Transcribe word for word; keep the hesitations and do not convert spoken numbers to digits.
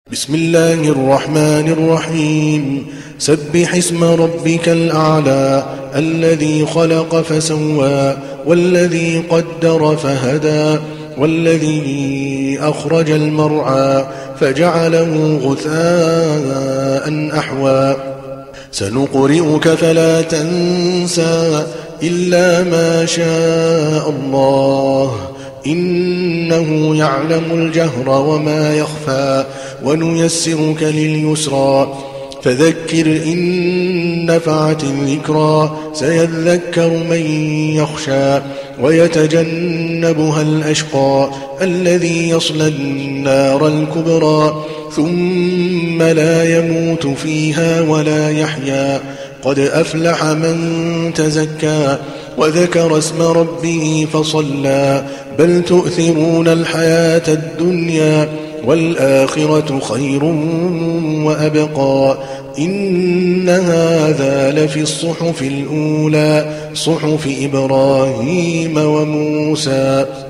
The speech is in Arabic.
بسم الله الرحمن الرحيم. سبح اسم ربك الأعلى الذي خلق فسوى والذي قدر فهدى والذي أخرج المرعى فجعله غثاء أحوى سنقرئك فلا تنسى إلا ما شاء الله إنه يعلم الجهر وما يخفى ونيسرك لليسرى فذكر إن نفعت الذكرى سيذكر من يخشى ويتجنبها الأشقى الذي يصلى النار الكبرى ثم لا يموت فيها ولا يحيا قد أفلح من تزكى وذكر اسم ربه فصلى بل تؤثرون الحياة الدنيا والآخرة خير وأبقى إن هذا لفي الصحف الأولى صحف إبراهيم وموسى.